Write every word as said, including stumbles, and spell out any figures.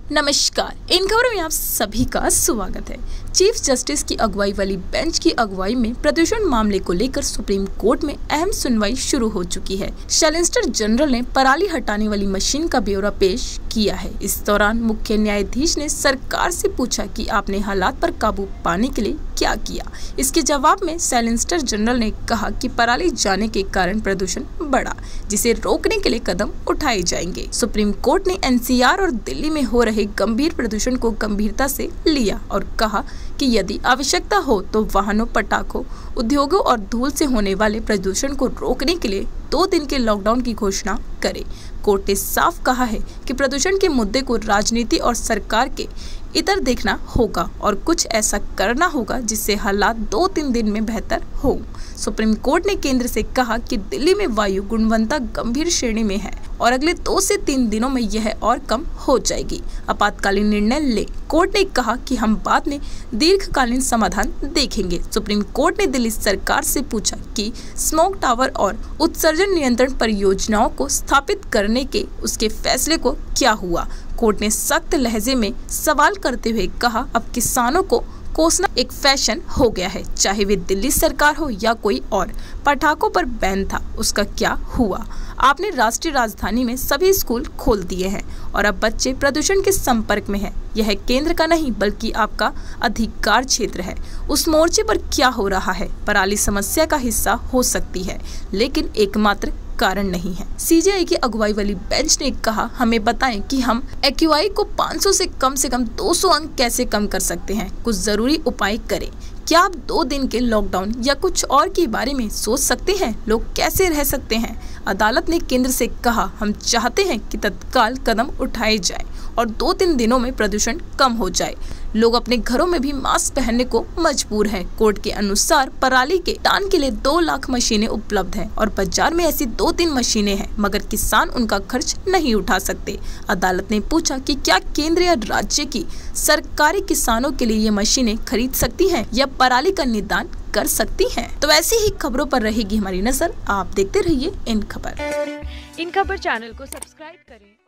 नमस्कार, इन खबरों में आप सभी का स्वागत है। चीफ जस्टिस की अगुवाई वाली बेंच की अगुवाई में प्रदूषण मामले को लेकर सुप्रीम कोर्ट में अहम सुनवाई शुरू हो चुकी है। सॉलिसिटर जनरल ने पराली हटाने वाली मशीन का ब्यौरा पेश किया है। इस दौरान मुख्य न्यायाधीश ने सरकार से पूछा कि आपने हालात पर काबू पाने के लिए क्या किया। इसके जवाब में सॉलिसिटर जनरल ने कहा कि पराली जाने के कारण प्रदूषण बढ़ा, जिसे रोकने के लिए कदम उठाए जाएंगे। सुप्रीम कोर्ट ने एन सी आर और दिल्ली में हो रहे गंभीर प्रदूषण को गंभीरता से लिया और कहा कि यदि आवश्यकता हो तो वाहनों, पटाखों, उद्योगों और धूल से होने वाले प्रदूषण को रोकने के लिए दो दिन के लॉकडाउन की घोषणा करे। कोर्ट ने साफ कहा है कि प्रदूषण के मुद्दे को राजनीति और सरकार के इतर देखना होगा और कुछ ऐसा करना होगा जिससे हालात दो तीन दिन में बेहतर हो। सुप्रीम कोर्ट ने केंद्र से कहा कि दिल्ली में वायु गुणवत्ता गंभीर श्रेणी में है और अगले दो से तीन दिनों में यह और कम हो जाएगी। आपातकालीन निर्णय ले। कोर्ट ने कहा कि हम बाद में दीर्घकालीन समाधान देखेंगे। सुप्रीम कोर्ट ने दिल्ली सरकार से पूछा कि स्मोक टावर और उत्सर्जन नियंत्रण परियोजनाओं को स्थापित करने के उसके फैसले को क्या हुआ। कोर्ट ने सख्त लहजे में सवाल करते हुए कहा, अब किसानों को कोसना एक फैशन हो गया है, चाहे वे दिल्ली सरकार हो या कोई और। पटाखों पर बैन था, उसका क्या हुआ? आपने राष्ट्रीय राजधानी में सभी स्कूल खोल दिए हैं और अब बच्चे प्रदूषण के संपर्क में हैं। यह केंद्र का नहीं बल्कि आपका अधिकार क्षेत्र है। उस मोर्चे पर क्या हो रहा है? पराली समस्या का हिस्सा हो सकती है, लेकिन एकमात्र कारण नहीं है। सी जे आई की अगुवाई वाली बेंच ने कहा, हमें बताएं कि हम ए क्यू आई को पाँच सौ से कम से कम दो सौ अंक कैसे कम कर सकते हैं। कुछ जरूरी उपाय करें। क्या आप दो दिन के लॉकडाउन या कुछ और के बारे में सोच सकते हैं? लोग कैसे रह सकते हैं? अदालत ने केंद्र से कहा, हम चाहते हैं कि तत्काल कदम उठाए जाए और दो तीन दिनों में प्रदूषण कम हो जाए। लोग अपने घरों में भी मास्क पहनने को मजबूर हैं। कोर्ट के अनुसार पराली के टान के लिए दो लाख मशीनें उपलब्ध हैं और बाजार में ऐसी दो तीन मशीनें हैं, मगर किसान उनका खर्च नहीं उठा सकते। अदालत ने पूछा कि क्या केंद्र या राज्य की सरकारें किसानों के लिए ये मशीनें खरीद सकती हैं या पराली का निदान कर सकती हैं। तो ऐसी ही खबरों पर रहेगी हमारी नजर। आप देखते रहिए इन खबर। इन खबर चैनल को सब्सक्राइब करें।